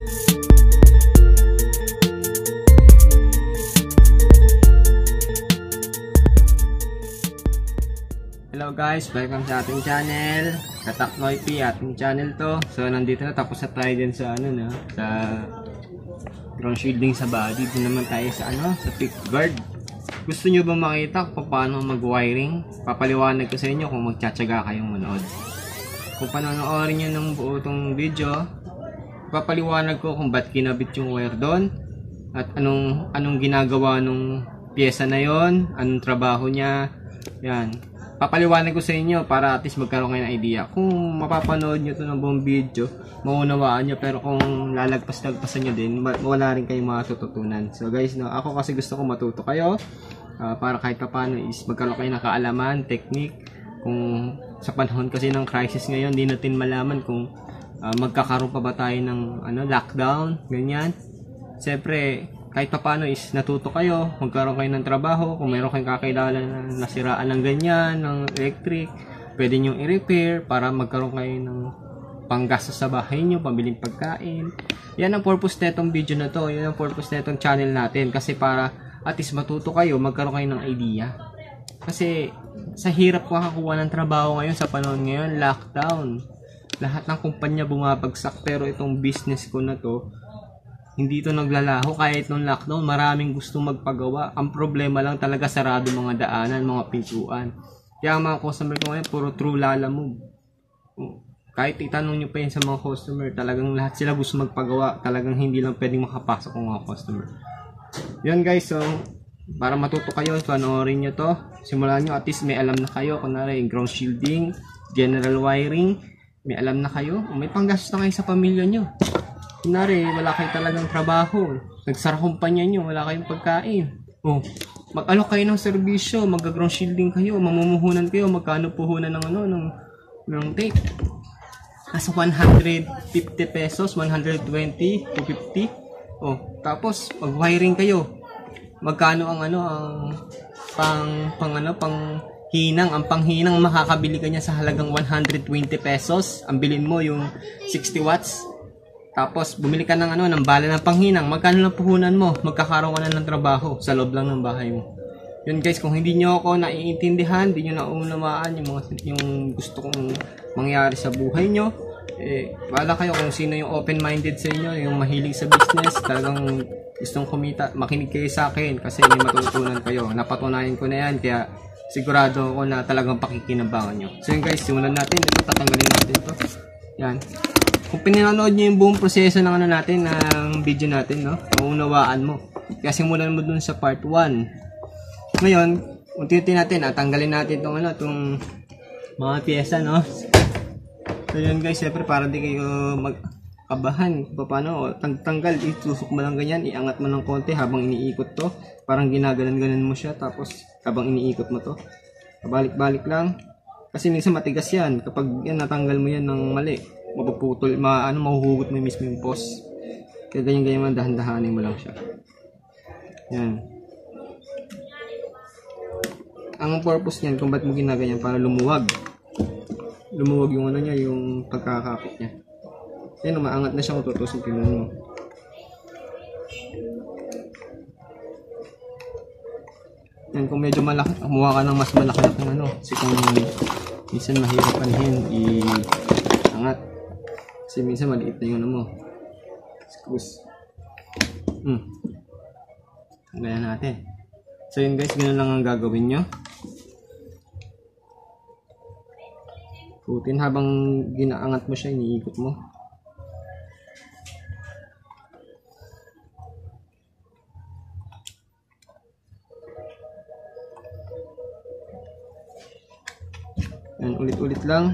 Hello guys, welcome sa ating channel. Kataknoy P, ating channel to. So nandito na, tapos na tayo din sa sa ground shielding sa body. Doon naman tayo sa sa pick guard. Gusto nyo ba makita kung paano mag-wiring? Papaliwanag ko sa inyo kung magtsatsaga kayong manood. Kung panonoorin nyo ng buo tong video, papaliwanag ko kung ba't kinabit yung wire doon at anong ginagawa nung pyesa na yon, anong trabaho niya. Yan. Papaliwanag ko sa inyo para at least magkaroon kayo ng idea. Kung mapapanood nyo ito ng buong video, maunawaan nyo. Pero kung lalagpas-lagpasan nyo din, wala rin kayong matututunan. So guys, ako kasi gusto ko matuto kayo. Para kahit paano is magkaroon kayo ng kaalaman, technique. Kung sa panahon kasi ng crisis ngayon, di natin malaman kung magkakaroon pa ba tayo ng lockdown, ganyan. Siyempre, kahit pa paano is natuto kayo, magkaroon kayo ng trabaho, kung meron kayong kakilala na nasiraan ng ganyan, ng electric, pwede nyo i-repair para magkaroon kayo ng panggastos sa bahay nyo, pambiling pagkain. Yan ang purpose na itong video na to, yan ang purpose na itong channel natin, kasi para at least matuto kayo, magkaroon kayo ng idea. Kasi sa hirap makakuha ng trabaho ngayon, sa panahon ngayon, lockdown. Lahat ng kumpanya bumabagsak, pero itong business ko na to, hindi ito naglalaho. Kahit nung lockdown, maraming gustong magpagawa. Ang problema lang talaga, sarado mga daanan, mga pintuan. Kaya ang mga customer ko ngayon, puro true Lalamove. Kahit itanong nyo pa yun sa mga customer, talagang lahat sila gusto magpagawa. Talagang hindi lang pwedeng makapasok ang mga customer. Yun guys, so para matuto kayo, panoorin nyo to. Simulan nyo, at least may alam na kayo. Kunwari, ground shielding, general wiring, may alam na kayo. May panggastos na kayo sa pamilya nyo. Kunwari, wala kayo talagang trabaho. Nagsara kumpanya nyo, wala kayong pagkain. Mag-alok kayo ng serbisyo, mag-ground shielding kayo, mamumuhunan kayo, magkano puhunan ng tape. Nasa 150 pesos, 120, 250. Tapos, mag-wiring kayo. Magkano ang panghinang. Ang panghinang, makakabili ka niya sa halagang 120 pesos. Ang bilin mo yung 60 watts. Tapos, bumili ka ng bala ng panghinang. Magkano lang puhunan mo? Magkakaroon ka na ng trabaho sa loob lang ng bahay mo. Yun guys, kung hindi nyo ako naiintindihan, hindi nyo naunawaan yung gusto kong mangyari sa buhay nyo, wala kayo kung sino yung open-minded sa inyo, yung mahilig sa business, talagang gustong kumita, makinig kayo sa akin kasi may matutunan kayo. Napatunayan ko na yan, kaya sigurado ako na talagang pakikinabangan nyo. So yun guys, simulan natin. Ito, tatanggalin natin ito. Yan. Kung pinanood nyo yung buong proseso ng ng video natin, maunawaan mo. Kaya simulan mo dun sa part 1. Ngayon, unti-unti natin, tanggalin natin itong mga pyesa, So yun guys, siyempre para di kayo magkabahan. Paano, tanggal, itusok mo lang ganyan, iangat mo ng konti habang iniikot to. Parang ginaganan-ganan mo siya, tapos habang iniikot mo to. Balik-balik lang. Kasi minsan matigas yan. Kapag yan, natanggal mo yan ng mali, mapuputol, mahuhugot mo mismo yung post. Kaya ganyan-ganyan man, dahan-dahanin mo lang siya. Yan. Ang purpose niyan, kung ba't mo ginaganyan, para lumuwag. Lumuwag yung niya, yung pagkakapit niya. Yan, umaangat na siya kung tutusin, tingnan mo. Yan, kung medyo malaki, kumuha ka ng mas malaki na kasi kung minsan mahirap i-angat. Kasi minsan maliit na yung screws. Ganyan natin. So yun guys, ganoon lang ang gagawin nyo. Putin habang ginaangat mo siya, iniikot mo. Yan, ulit-ulit lang.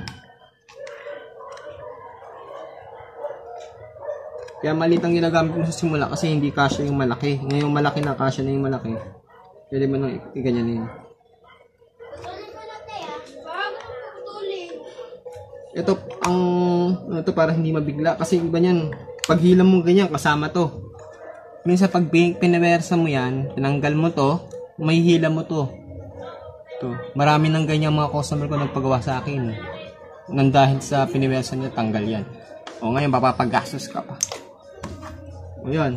Kaya maliit ang ginagamit mo sa simula kasi hindi kasya yung malaki. Ngayong malaki na, kasya na yung malaki. Pwede mo nang iganyanin. Ito, ito para hindi mabigla. Kasi iba niyan, pag hilam mo ganyan, kasama to. Minsan pag pinawersa mo yan, tinanggal mo to, may hila mo to. Marami ng ganyan mga customer ko nagpagawa sa akin. Nang dahil sa piniwersa niya, tanggal yan. O ngayon, papapagastos ka pa. O yan.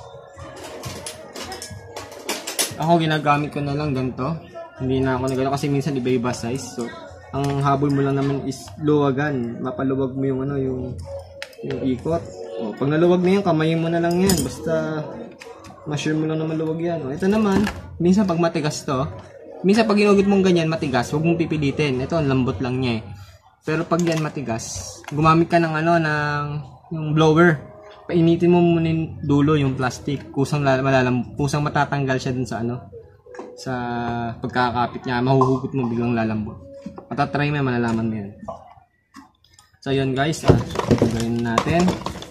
Ako ginagamit ko na lang ganito. Hindi na ako nagano kasi minsan iba-iba size. So, ang habol mo lang naman is luwagan. Mapaluwag mo yung ano, yung ikot. O, pag naluwag na yan, kamayin mo na lang yan. Basta ma-sure mo lang naman luwag yan. O, ito naman, minsan pag matigas to, minsan pag inugit mong ganyan matigas, huwag mong pipilitin. Ito, ang lambot lang niya eh. Pero pag yan matigas, gumamit ka ng ano, ng yung blower. Painitin mo muna yung dulo, yung plastic. Kusang matatanggal siya dun sa ano, sa pagkakapit niya. Mahuhugot mo, biglang lalambot. Matatry mo, malalaman mo yan. So yun guys, gawin natin.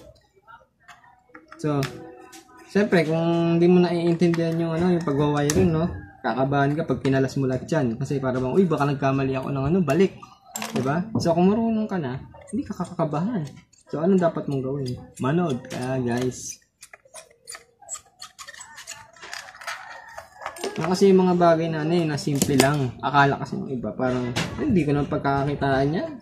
So, siyempre kung hindi mo naiintindihan yung ano, yung pagwawiring, no, kakabahan ka pag pinalas mo lahat yan. Kasi para bang, uy, baka nagkamali ako ng ano, balik. Diba? So kung marunong ka na, hindi ka kakakabahan. So, anong dapat mong gawin? Manood ka, guys. Kasi yung mga bagay na ano, na simple lang. Akala kasi ng iba, parang, hindi ko naman pagkakakitaan yan.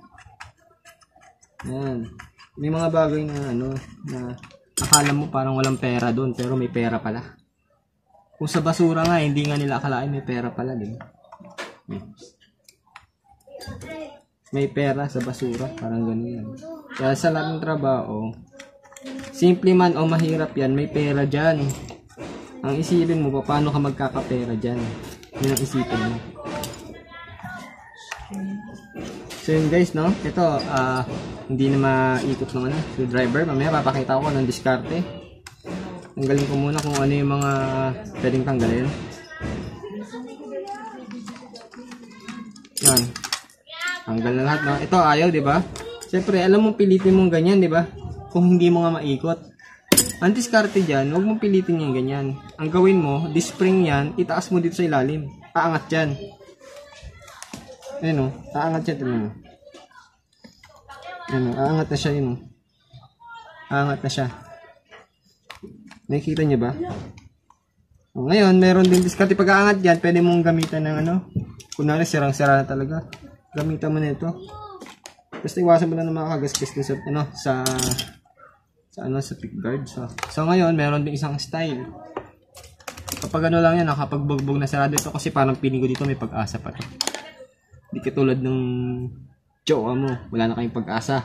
Yan. May mga bagay na ano, na akala mo parang walang pera doon, pero may pera pala. Kung sa basura nga, hindi nga nila akalain may pera pala, diba? May pera sa basura, parang ganun yan. Kaya sa lahat ng trabaho, simple man o mahirap yan, may pera dyan. Ang isipin mo, paano ka magkakapera dyan? Yun ang isipin mo. So yun guys, no? Ito, hindi na maikot ng ano, screwdriver. Mamaya papakita ko ng diskarte. Tanggalin ko muna kung ano yung mga pwedeng tanggalin. Yan. Tanggal na lahat, no? Ito, ayaw, di ba? Siyempre, alam mo, pilitin mong ganyan, di ba? Kung hindi mo nga maikot. Ang diskarte dyan, huwag mong pilitin yung ganyan. Ang gawin mo, dispring yan, itaas mo dito sa ilalim. Aangat dyan. Ayan o, aangat dyan. Tignan mo. Ayan o, aangat na siya yun o. Aangat na siya. Nakikita niyo ba? O, ngayon, meron din diskarte. Pag aangat dyan, pwede mong gamitan ng ano. Kunwari, sirang-sira na talaga. Gamitan mo na ito. Basta iwasan mo na ng mga kagasgas sa ano, sa pick guard. So ngayon, meron din isang style. Kapag ano lang yan, nakapagbugbog na sarado ito kasi parang piling ko dito may pag-asa pa ito. Hindi katulad ng jowa mo, wala na kayong pag-asa.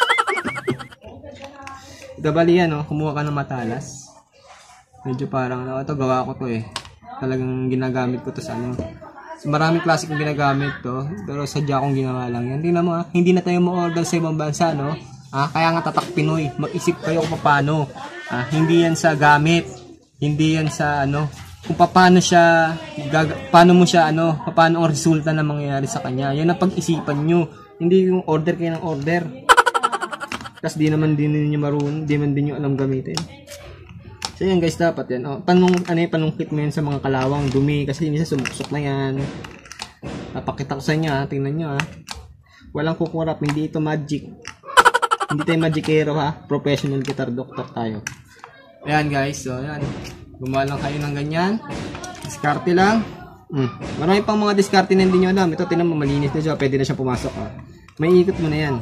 Ito bali yan, no? Kumuha ka ng matalas. Medyo parang, ito gawa ko to eh. Talagang ginagamit ko to sa ano. So, maraming klase kong ginagamit to, pero sadya kong ginawa lang yan. Hindi na tayo ma-order sa ibang bansa, no? Kaya nga tatak Pinoy, mag-isip kayo kung paano. Hindi yan sa gamit, hindi yan sa ano, kung paano siya, paano mo siya ano, paano ang resulta na mangyayari sa kanya. Yan ang pag-isipan nyo, hindi yung order kayo ng order. Kasi di naman din niyo marunong, di man din nyo alam gamitin. So yan guys, dapat yan. Panungkit mo yan sa mga kalawang dumi kasi minsan sumuksok na yan. Napakita ko sa inyo, tingnan nyo walang kukurap, hindi ito magic. Hindi tayo magicero professional guitar doctor tayo. Ayan guys, so yan. Gumawa lang kayo ng ganyan. Diskarte lang. Marami pang mga diskarte na hindi nyo alam. Ito, tinan mo, malinis na siya, pwede na siya pumasok. May ikot mo na yan.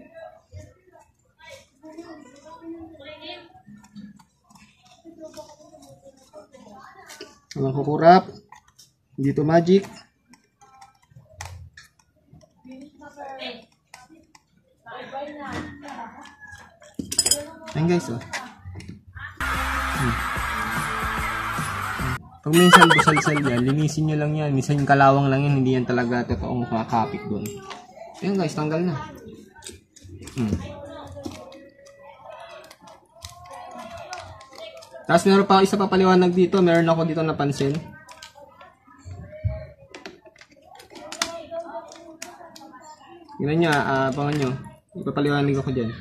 Walang kukurap. Hindi ito magic. Ayan guys, Pag minsan busal-sal yan, linisin nyo lang yan. Minsan yung kalawang lang yan, hindi yan talaga totoong makakapit doon. Ayan guys, tanggal na. Tapos meron pa isa pa paliwanag dito, meron ako dito napansin. Tingnan nyo, abangan nyo. Ipapaliwanag ako dyan.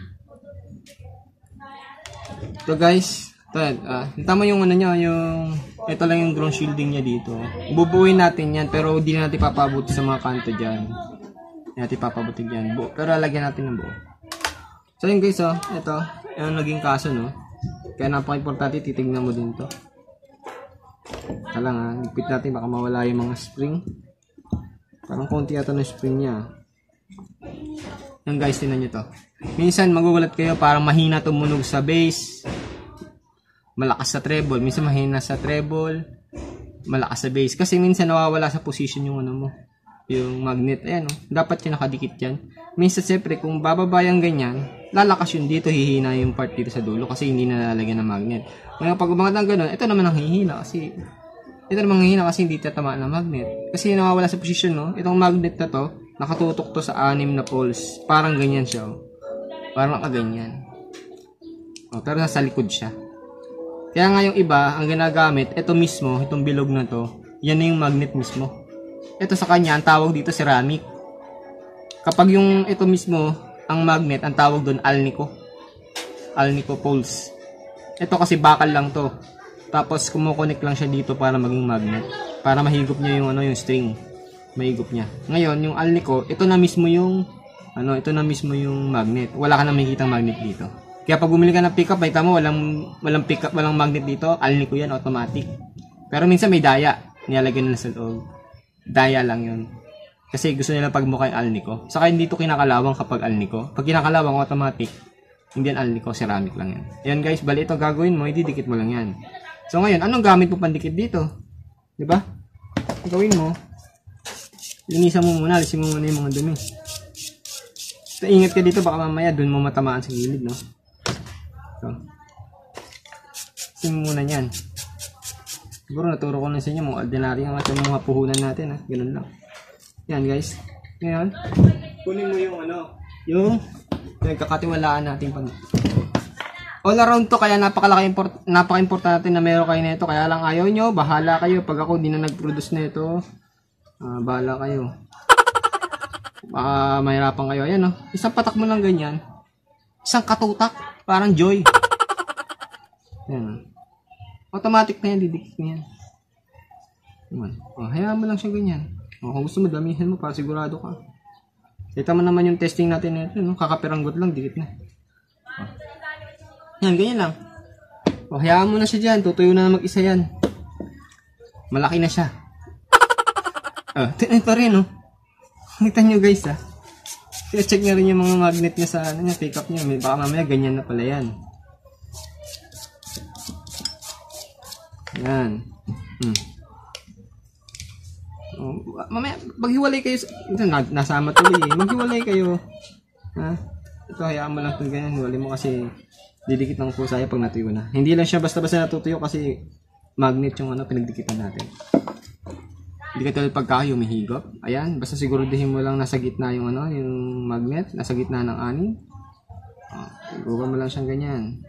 Ito guys, tama yung ano nyo, ito lang yung ground shielding niya dito. Bubuuin natin yan, pero hindi natin papabuti sa mga kanto dyan. Hindi natin papabuti dyan. Pero lagyan natin ng buo. So yun guys, ito, yung naging kaso, no. Kaya napaka-importante, titignan mo din to. Kailangan, ipit natin, baka mawala yung mga spring. Parang konti ata ng spring niya. Yan guys, tinan nyo to. Minsan magugulat kayo, parang mahina tumunog sa bass. malakas sa treble, minsan mahina sa treble, malakas sa bass. Kasi minsan nawawala sa position yung ano mo, yung magnet. Ayan o, dapat yung nakadikit yan. Minsan siyempre kung bababa yung ganyan, lalakas yun dito, hihina yung part dito sa dulo kasi hindi na lalagyan ng magnet. Ngayon pag umangat ng ganun, ito naman ang hihina kasi hindi tatamaan ng magnet. Kasi nawawala sa position, no? Itong magnet na to, nakatutok to sa 6 na poles. Parang ganyan siya, oh. Parang nakaganyan. Oh, pero nasa likod siya. Kaya nga yung iba, ang ginagamit, ito mismo, itong bilog na to, yan na yung magnet mismo. Ito sa kanya, ang tawag dito ceramic. Kapag yung ito mismo, ang magnet, ang tawag doon alnico. Alnico poles. Ito kasi bakal lang to. Tapos kumukonek lang siya dito para maging magnet. Para mahigop niya yung yung string. Mahigop niya. Ngayon, yung alnico, ito na mismo yung magnet. Wala ka na makikitang magnet dito. Kaya pag bumili ka ng pickup, may tamo walang pickup, walang magnet dito, alnico yan, automatic. Pero minsan may daya, nilalagyan nila sa loob. Daya lang yun. Kasi gusto nila pagmukha yung alnico. Saka hindi ito kinakalawang kapag alnico. Pag kinakalawang automatic, hindi yan alnico, ceramic lang yan. Ayan guys, bali ito gagawin mo, ididikit mo lang yan. So ngayon, anong gamit mo pandikit dito? Diba? Gawin mo, linisan mo muna, alisin mo muna yung mga dumi. So, ingat ka dito, baka mamaya dun mo matamaan sa gilid, no? So, alisin mo muna yan. Siguro naturo ko na sa inyo, mga ordinary nga sa mga puhunan natin, ha? Ganun lang. Yan guys. Ngayon, kunin mo yung yung nagkakatiwalaan natin pag all around to, kaya napaka-importante na meron kayo nito. Kaya lang ayaw nyo, bahala kayo. Pag ako di na nag-produce nito, bahala kayo. Baka mahirapan kayo. Ayan o, isang patak mo lang ganyan. Isang katutak, parang joy. Ayan. Automatic na yan, didikit na yan. Hayaan mo lang siya ganyan. Kung gusto mo, damihan mo para sigurado ka. Kita mo naman yung testing natin nito, no? Kakapiranggot lang, dikit na. Yan, ganyan lang. Hayaan mo na siya dyan. Tutuyo na mag-isa yan. Malaki na siya. Ito rin, oh. Kita nyo guys, ha. Check nyo rin yung mga magnet niya sa pick up niya. Baka mamaya ganyan na pala yan. Yan. Mamaya, maghiwalay kayo. Ito, nasama tuloy eh. Maghiwalay kayo. Ha? Ito, hayaan mo lang ito ganyan. Hiwalay mo kasi didikit ng kusaya pag natuyo na. Hindi lang siya basta-basta natutuyo kasi magnet yung pinagdikitan natin. Hindi ka tulad pagka humihigop. Ayan, basta siguraduhin mo lang nasa gitna yung yung magnet, nasa gitna ng anin. Siguro mo lang siyang ganyan.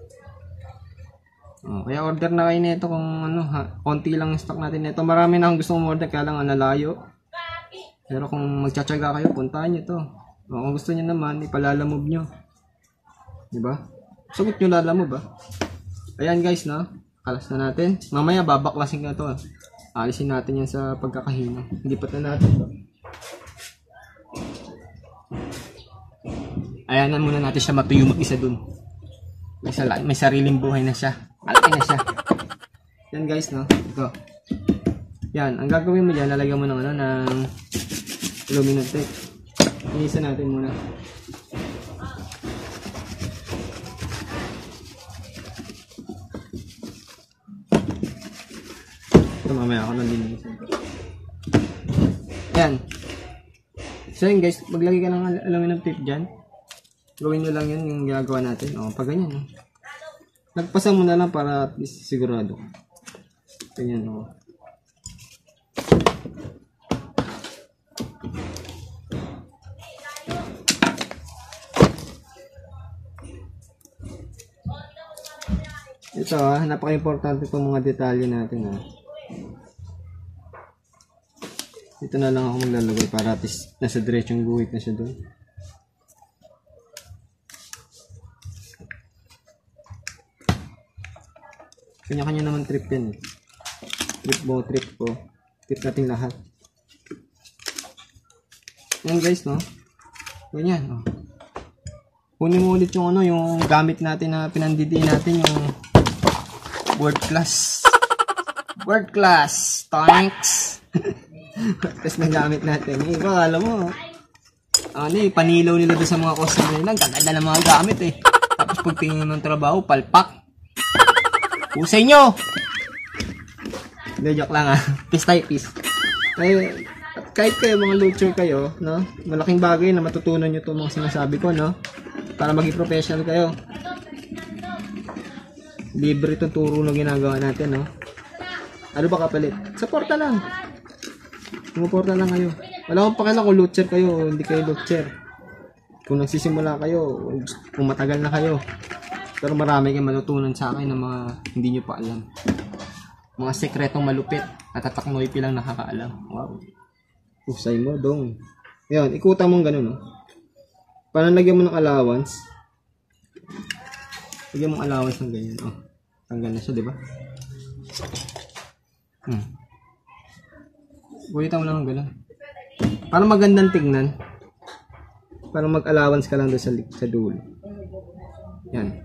Kaya order na kayo nito kung konti lang stock natin nito. Marami na akong gusto mong order, kaya lang nalayo. Pero kung magtsatsaga kayo, puntahan nyo to. Kung gusto nyo naman, ipalalamove nyo. Diba? Sagot nyo lalamove ba? Ayan guys, no? Kalas na natin. Mamaya babaklasin ka to. Alisin natin yan sa pagkakahino. Hindi pa na natin to. Ayanan muna natin siya matuyo mag-isa dun. May sariling buhay na siya. Malaki na siya. Yan guys, no? Ito. Yan. Ang gagawin mo dyan, lalagyan mo ng ng aluminum tape. Inisa natin muna. Ito mamaya ako nang linisin. Yan. So yun guys, maglagay ka ng aluminum tape dyan. Gawin nyo lang yun yung ginagawa natin. Pag ganyan. Nagpasa mo na lang para at least sigurado. Ganyan. Ito napaka-importante itong mga detalye natin. Ito na lang ako maglalagay para at least nasa diretsong guhit na siya doon. Kanya-kanya naman trip yan. Trip mo, trip ko. Trip natin lahat. Yan guys, no? Ganyan, Kunin mo ulit yung yung gamit natin na pinandidiin natin, yung World Class. World Class. Thanks. World Class na gamit natin. Ikaw, alam mo, panilaw nila doon sa mga customer nila. Gaganda ng mga gamit eh. Tapos pag tingin ng trabaho, palpak. Usay nyo! Hindi, joke lang ah. Peace tayo, peace. Ay, kahit kayo, mga lucher kayo, no? Malaking bagay na matutunan nyo itong mga sinasabi ko, no? Para maging professional kayo. Libre itong turo na ginagawa natin, no? Ano ba kapalit? Supporta lang. Sumuporta lang kayo. Wala akong pakialam kung lucher kayo o hindi kayo lucher. Kung nagsisimula kayo, kung matagal na kayo. Pero marami kayong matutunan sa akin ng mga hindi nyo pa alam. Mga sekretong malupit at tataknoy pilang nakakaalam. Wow. Usay mo, dong. Ngayon, ikutan mo gano'n, no? Panalagyan mo ng allowance. Lagyan mo allowance ng ganyan. Oh, tanggal na siya, di ba? Buhitan mo lang ng gano'n. Para magandang tignan. Para mag-allowance ka lang doon sa dulo. Yan.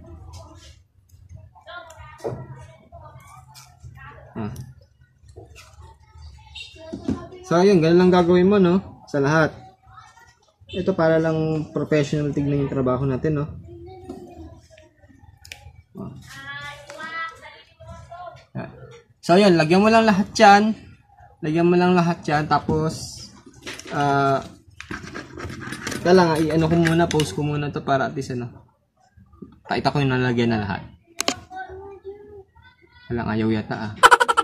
So, ayun, ganun lang gagawin mo, no? Sa lahat. Ito para lang professional tignan yung trabaho natin, no? So, ayun, lagyan mo lang lahat yan. Lagyan mo lang lahat yan. Tapos, kailangan, i-ano ko muna, post ko muna to para at least, ano, pakita ko yung nalagyan na lahat. Walang ayaw yata, ah.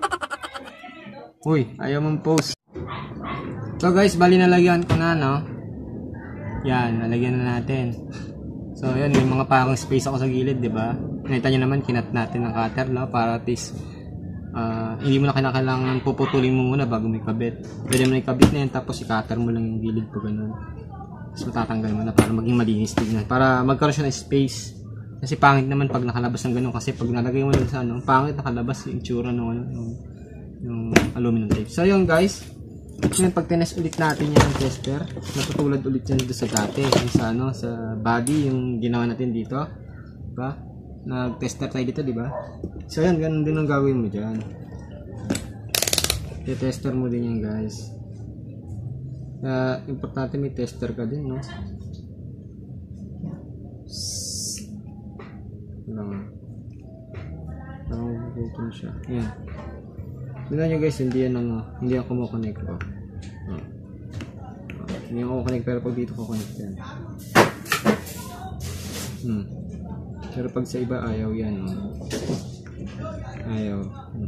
Uy, ayaw mong post. So guys, bali nalagyan ko na, no? Yan, nalagyan na natin. So yun, may mga parang space ako sa gilid, di ba? Nakita nyo naman, kinat natin ng cutter, no? Para at least, hindi mo na kailangan puputulin mo muna bago may kabit. Pwede mo na ikabit na yan, tapos i-cutter mo lang yung gilid po, ganun. Tapos matatanggal mo na para maging malinis tignan. Para magkaroon siya ng space. Kasi pangit naman pag nakalabas ng ganun. Kasi pag nalagay mo lang sa ano, pangit nakalabas yung tsura yung aluminum tape. So yun guys, ngayon pag tinest ulit natin yan ng tester, natutulad ulit yan dito sa dati, yung sa ano, sa body yung ginawa natin dito, diba? Nag-tester tayo dito, diba? So yan, ganun din ang gagawin mo dyan. I-tester mo din yan guys. Importante may tester ka din, no? Parang gutom siya. Yan. Tignan nyo guys, hindi yan kumukonect ko. Hindi yan kumukonect, pero pag dito kukonect yan. Pero pag sa iba, ayaw yan. Ayaw.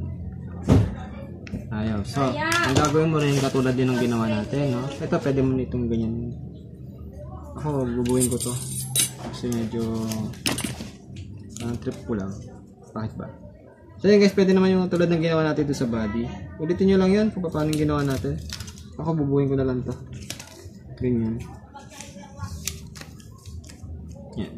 Ayaw. So, ang gagawin mo rin katulad din ng ginawa natin, no? Ito, pwede mo nitong ganyan. Ako, bubuhin ko to. Kasi medyo trip ko lang. Bakit ba? So yun guys, pwede naman yung tulad ng ginawa natin dito sa body. Ulitin nyo lang yun kung paano yung ginawa natin. Ako bubuhin ko na lang to. Ganyan. Yan.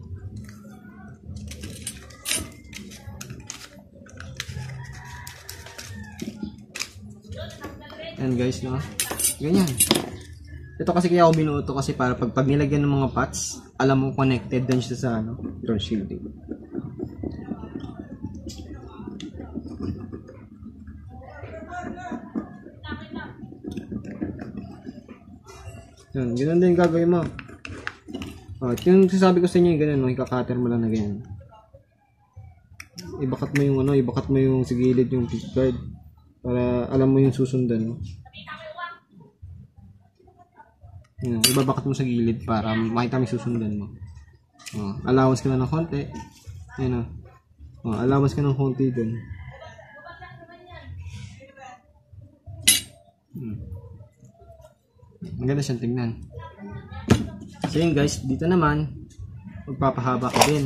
Yan guys, no? Ganyan. Ito kasi kaya ako binuo to kasi para pag nilagyan ng mga pots, alam mo connected din siya sa ano, drone shielding. Yan, ganun din gagawin mo. Yung sasabi ko sa inyo, yung ganun, no? Ika-cutter mo lang na ganyan. Ibakat mo yung ano, ibakat mo yung sa gilid yung pick guard para alam mo yung susundan mo. Yan, ibabakat mo sa gilid para makita mo yung susundan mo. Allowance ka na ng konti. Yan, allowance ka ng konti dun. Ang ganda siyang tingnan. So yun guys, dito naman magpapahaba ka din.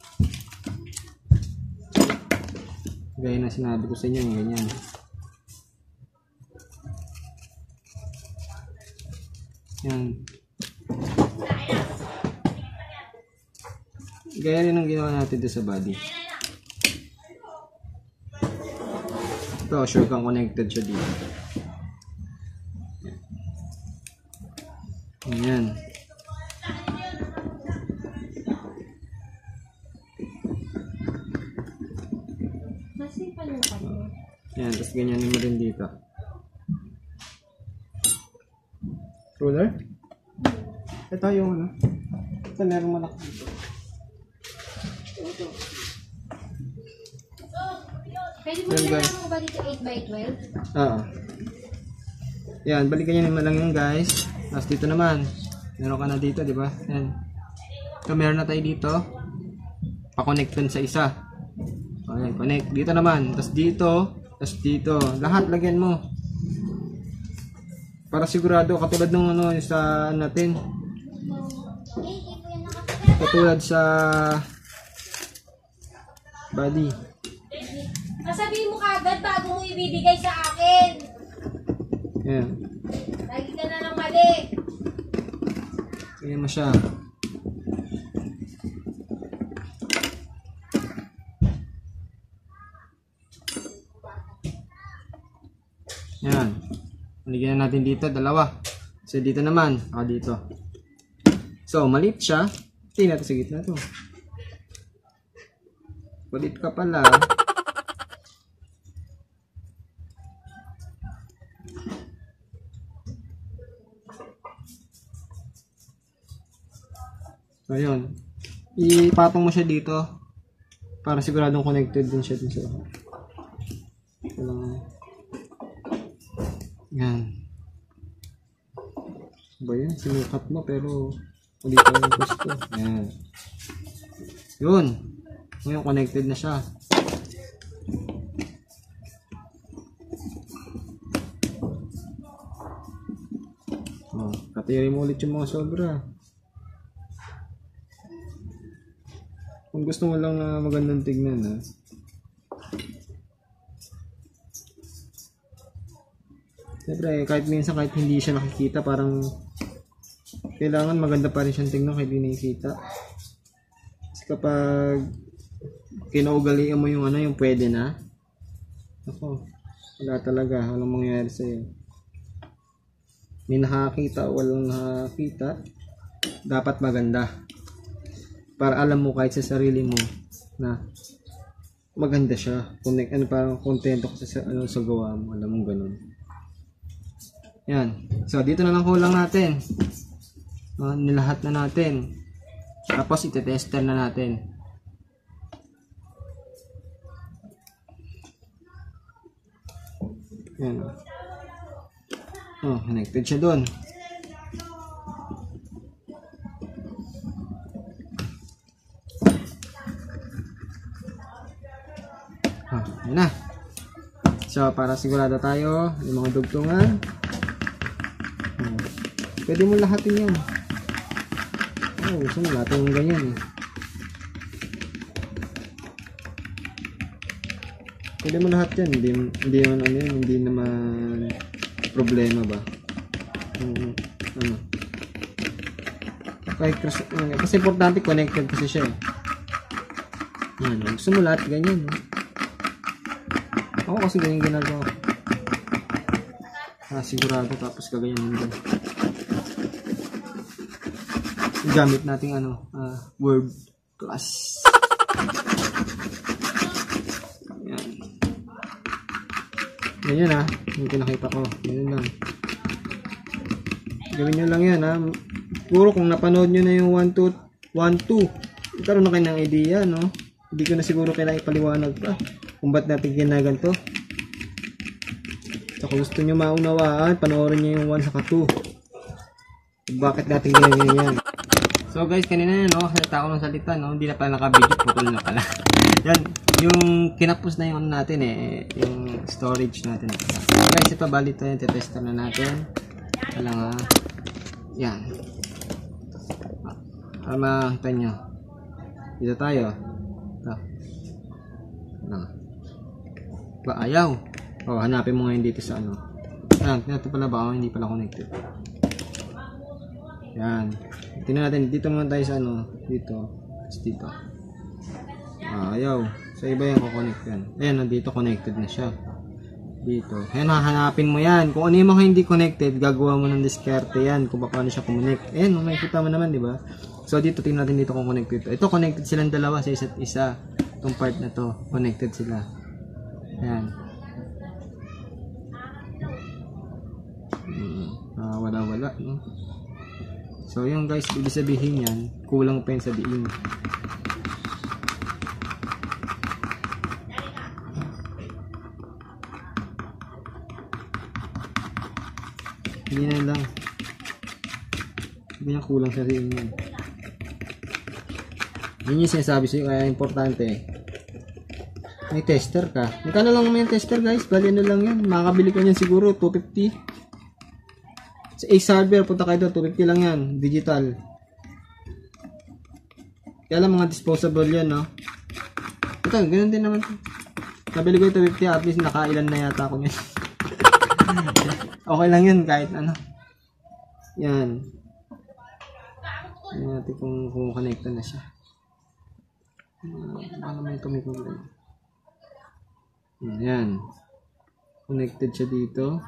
Gaya na sinabi ko sa inyo, yung ganyan. Yan. Gaya rin ang ginawa natin dito sa body. Ito, sure kang connected siya dito. Ayan. Ayan, tapos ganyanin mo rin dito. Ruler? Ito yung ano. Ito meron malaki dito. Ito. Pwede mo nilalaman mo ba dito 8x12? Oo. Yan, balikan nyo naman lang yun guys. Tapos dito naman, meron ka na dito, di ba? Yan. So, meron na tayo dito. Pa-connect dun sa isa. Ayan, connect. Dito naman. Tapos dito. Tapos dito. Lahat lagyan mo. Para sigurado, katulad nung ano, sa natin. Katulad sa body. Sabihin mo kagad bago mo ibibigay sa akin. Ayan. Lagi ka na ng mali. Ayan mo siya. Yan. Nalagyan na natin dito, dalawa. So, dito naman. Dito. So, maliit siya. Tingnan natin sa gitna to. Maliit ka pala. So, yun. Ipatong mo siya dito. Para siguradong connected din siya dun sa ito lang. Yan. Ba yan? Sinukat mo pero hindi pa yung gusto. Yan. Yun. Ngayon connected na siya. Katiri mo ulit yung mga sobra. Kung gusto mo lang na magandang tignan, ha. Siyempre, kahit minsan, kahit hindi siya nakikita, parang kailangan maganda pa rin siyang tignan kahit hindi nakikita. Kasi kapag kinaugalian mo yung ano, yung pwede na, ako, wala talaga, walang mangyayari sa'yo. May nakakita o walang nakakita, dapat maganda. Para alam mo kahit sa sarili mo na maganda siya. Ano, parang kontento ka sa, ano, sa gawa mo. Alam mo ganun. Yan. So, dito na lang kulang natin. Nilahat na natin. Tapos, ite-tester na natin. Yan. Oh, connected siya doon. Yan na. So, para sigurado tayo, yung mga dugtungan. Pwede mo lahatin yan. Gusto mo lahatin yung ganyan eh. Pwede mo lahat yan. Hindi naman problema ba. Ano. Kasi importante connected kasi siya eh. Yan. Gusto mo lahat ganyan eh. Ako kasi ganyan ginagawa. Sigurado tapos kaganyan din. Gamit nating ano, Word Plus. Yan. Ganyan ha. Yung pinakita ko. Ganyan lang. Gawin nyo lang yan ha. Puro kung napanood nyo na yung 1, 2, ikaroon na kayo ng idea, no? Hindi ko na siguro kailangan ipaliwanag pa kung ba't natin ginaganto. So, kung gusto nyo maunawaan, panoorin nyo yung 1 saka 2. Bakit natin ganyan. So guys, kanina no, salita ko ng salita, no? Hindi na pala naka-video, putol na pala. Yan, yung kinapos na yung ano natin eh, yung storage natin. So guys, ito bali ito, test-tester na natin. Wala nga. Yan. Para makakita nyo. Dito tayo. Ito. Ba, ayaw. Hanapin mo ngayon dito sa ano. Ito pala ba? Hindi pala connected. Yan. Tingnan natin. Dito naman tayo sa ano. Dito. Dito. Ayaw. Sa iba yung kukonect yan. Ayan, nandito connected na siya. Dito. Ayan, hahanapin mo yan. Kung ano yung mga hindi connected, gagawa mo ng diskarte yan. Kung paano siya kumonect. Ayan, makikita mo naman, di ba? So, dito, tingnan natin dito kung connected. Ito, connected silang dalawa sa isa't isa. Itong part na to. Connected sila. Ayan. Wala. No? So, yung guys, ibig sabihin yan, kulang pa yun sa diin. Hindi na lang. Hindi na kulang sa rin yan. Yun yung sinasabi sa'yo, kaya importante eh. May tester ka. Magkano lang naman yung tester guys? Bali ano lang yan. Makakabili ka niyan siguro, 250. Sa Ace Hardware, punta kayo doon, 250 lang yan. Digital. Kaya lang mga disposable yan, no? Ito, ganun din naman. Nabili ko yung 250, at least nakailan na yata ako yan. Okay lang yun, kahit ano. Yan. Tingnan natin kung connecta na siya. Baka naman ito may problema. Yan. Connected siya dito.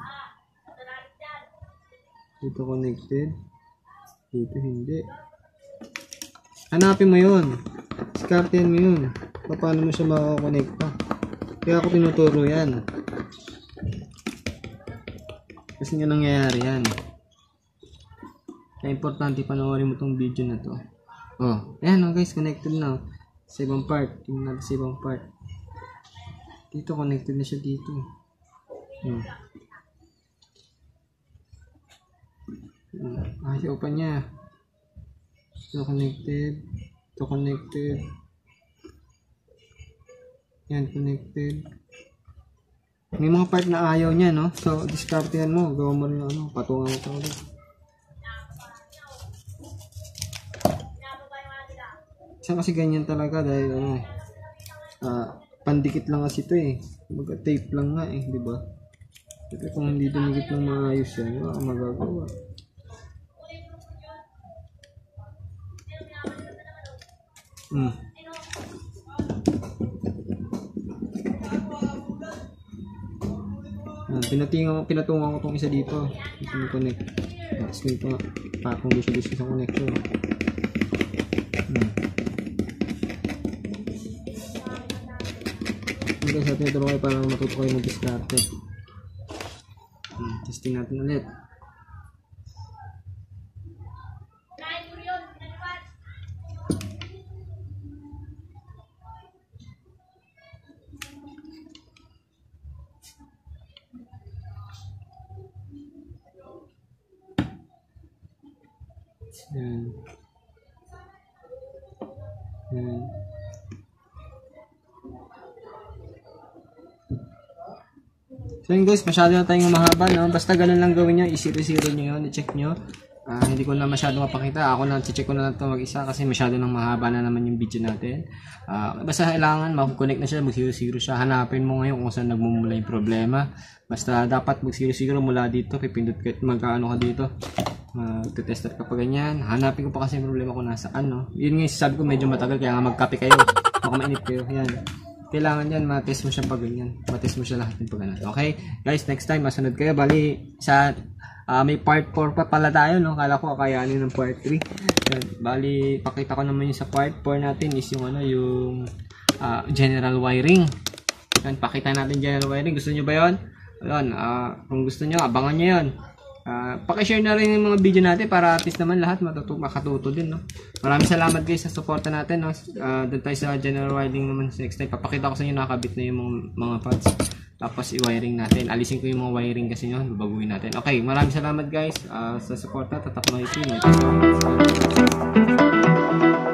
Dito connected. Dito hindi. Hanapin mo yun. Diskartehan mo yun. Paano mo siya makakonekta. Kaya ako tinuturo yan. Kasi nga nangyayari yan. Kaya importante panoorin mo tong video na to. Oh, ayan oh guys, connected na. Sa ibang part. Tingnan natin sa ibang part. Dito connected na siya dito. Ayaw pa niya. Ito connected. Ito connected. Yan, connected. May mga part na ayaw niya, no? So, diskartehan mo. Gawa mo rin ano. Patungan mo ito ulit. Isa kasi ganyan talaga dahil ano pandikit lang kasi ito eh. Kumbaga tape lang nga eh, di ba? Kasi kung hindi dumikit ng maayos yan, wala kang magagawa. Pinatungan ko itong isa dito. Ito connect. Tapos ito nga. Pakong gusto sa connector. Guys, natin ito kayo para matuto kayo mag-diskarte. Testing natin ulit. Yan. Yan. So yun guys, masyado na tayong mahaba, no? Basta ganun lang gawin nyo, i-zero nyo yun, i-check nyo. Hindi ko na masyado mapakita, ako na check ko na lang ito mag-isa kasi masyado nang mahaba na naman yung video natin. Basta kailangan mag-connect na siya, mag-0-0 siya, hanapin mo ngayon kung saan nagmumula yung problema. Basta dapat mag-0-0 mula dito, pipindot ka, magkaano ka dito, mag-tester ka pa ganyan. Hanapin ko pa kasi yung problema ko nasaan, no? Yun nga, sabi ko medyo matagal, kaya nga mag-copy kayo, baka mainit kayo, yan. Kailangan yan, matest mo siya pag ganyan. Matest mo siya lahat ng pag ganyan. Okay? Guys, next time, masunod kayo. Bali, sa may part 4 pa pala tayo, no? Kala ko kakayanin ng part 3. Yan. Bali, pakita ko naman yung sa part 4 natin is yung ano, yung general wiring. Yan, pakita natin general wiring. Gusto nyo ba yun? Ayun, kung gusto nyo, abangan nyo yun. Pakishare na rin yung mga video natin para at least naman lahat makatuto din, no? Maraming salamat guys sa suporta natin, no? Doon tayo sa general wiring naman sa next time. Papakita ko sa inyo nakakabit na yung mga pads. Tapos i-wiring natin. Alisin ko yung mga wiring kasi nyo. Babaguhin natin. Okay, maraming salamat guys sa suporta. Tatak Noy P.